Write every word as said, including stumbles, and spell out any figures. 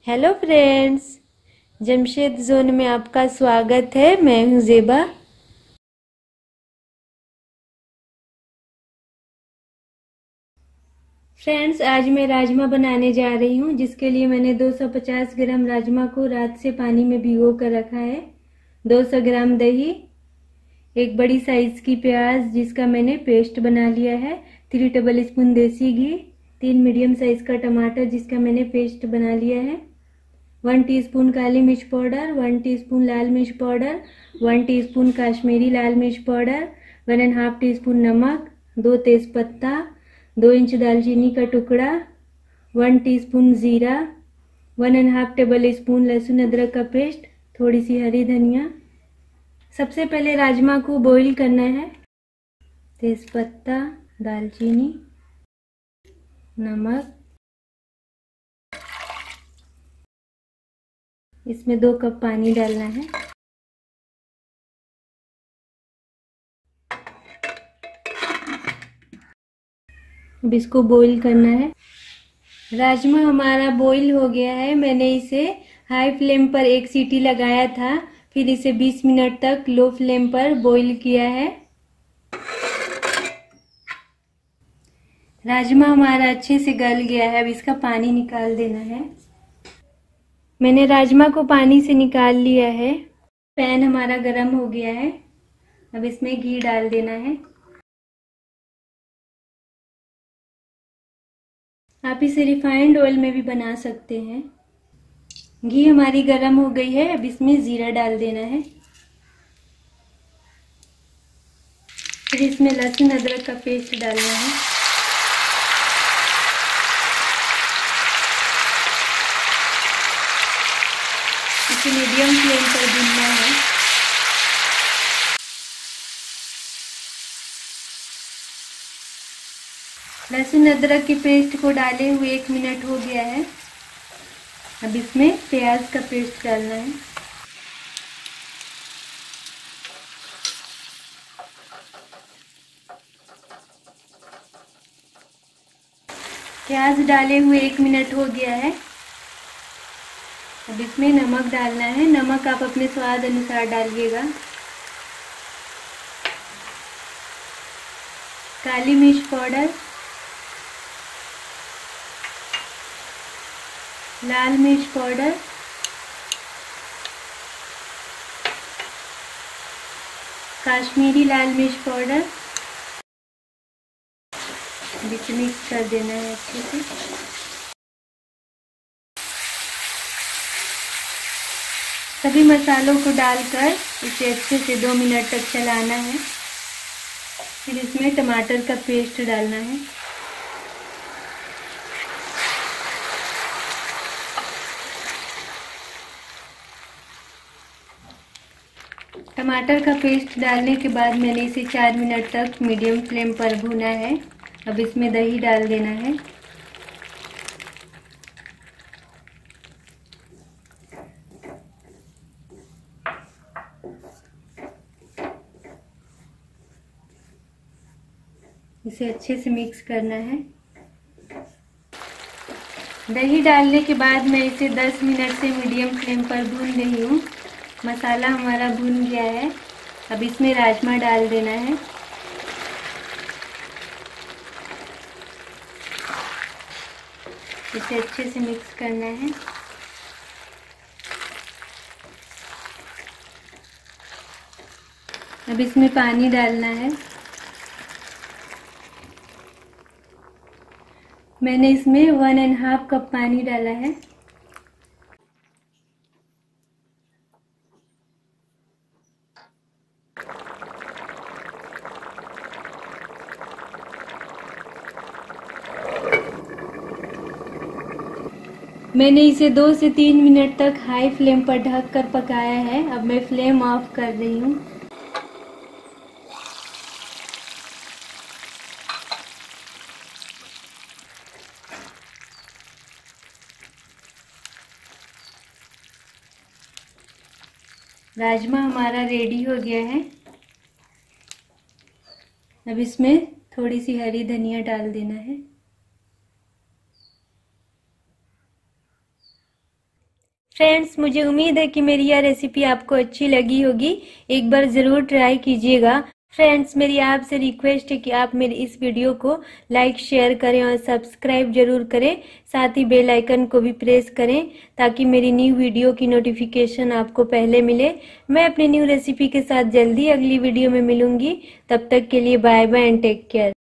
Hello friends, Jamshed zone में आपका स्वागत है। मैं हूं ज़ेबा। फ्रेंड्स, आज मैं राजमा बनाने जा रही हूं, जिसके लिए मैंने दो सौ पचास ग्राम राजमा को रात से पानी में भिगो कर रखा है। दो सौ ग्राम दही, एक बड़ी साइज की प्याज जिसका मैंने पेस्ट बना लिया है, थ्री टेबल स्पून देसी घी, तीन मीडियम साइज का टमाटर जिसका मैंने पेस्ट बना लिया है, वन टीस्पून काली मिर्च पाउडर, वन टीस्पून लाल मिर्च पाउडर, वन टीस्पून काश्मीरी लाल मिर्च powder, one and half teaspoon नमक, दो तेजपत्ता, दो इंच दालचीनी का टुकड़ा, वन टीस्पून जीरा, one and half tablespoon लहसुन अदरक का पेस्ट, थोड़ी सी हरी धनिया। सबसे पहले राजमा को बॉईल करना है। तेजपत्ता, दालचीनी, नमक, इसमें दो कप पानी डालना है। अब इसको बॉईल करना है। राजमा हमारा बॉईल हो गया है। मैंने इसे हाई फ्लेम पर एक सीटी लगाया था, फिर इसे बीस मिनट तक लो फ्लेम पर बॉईल किया है। राजमा हमारा अच्छे से गल गया है। अब इसका पानी निकाल देना है। मैंने राजमा को पानी से निकाल लिया है। पैन हमारा गरम हो गया है। अब इसमें घी डाल देना है। आप इसे रिफाइंड ऑयल में भी बना सकते हैं। घी हमारी गरम हो गई है। अब इसमें जीरा डाल देना है। फिर इसमें लहसुन अदरक का पेस्ट डालना है। इसे मीडियम फ्लेम पर भूनना है। लहसुन अदरक के पेस्ट को डाले हुए एक मिनट हो गया है। अब इसमें प्याज का पेस्ट डालना है। प्याज डाले हुए एक मिनट हो गया है। अब इसमें नमक डालना है। नमक आप अपने स्वाद अनुसार डालिएगा। काली मिर्च पाउडर, लाल मिर्च पाउडर, काश्मीरी लाल मिर्च पाउडर, इसे मिक्स कर देना है अच्छे से। सभी मसालों को डालकर इसे अच्छे से दो मिनट तक चलाना है। फिर इसमें टमाटर का पेस्ट डालना है। टमाटर का पेस्ट डालने के बाद मैंने इसे चार मिनट तक मीडियम फ्लेम पर भूना है। अब इसमें दही डाल देना है। इसे अच्छे से मिक्स करना है। दही डालने के बाद मैं इसे दस मिनट से मीडियम फ्लेम पर भून रही हूँ। मसाला हमारा भून गया है। अब इसमें राजमा डाल देना है। इसे अच्छे से मिक्स करना है। अब इसमें पानी डालना है। मैंने इसमें वन एंड हाफ कप पानी डाला है। मैंने इसे दो से तीन मिनट तक हाई फ्लेम पर ढक कर पकाया है। अब मैं फ्लेम ऑफ कर रही हूँ। राजमा हमारा रेडी हो गया है। अब इसमें थोड़ी सी हरी धनिया डाल देना है। फ्रेंड्स, मुझे उम्मीद है कि मेरी यह रेसिपी आपको अच्छी लगी होगी। एक बार जरूर ट्राई कीजिएगा। फ्रेंड्स, मेरी आपसे रिक्वेस्ट है कि आप मेरी इस वीडियो को लाइक शेयर करें और सब्सक्राइब जरूर करें। साथ ही बेल आइकन को भी प्रेस करें ताकि मेरी न्यू वीडियो की नोटिफिकेशन आपको पहले मिले। मैं अपनी न्यू रेसिपी के साथ जल्दी अगली वीडियो में मिलूंगी। तब तक के लिए bye bye and take care.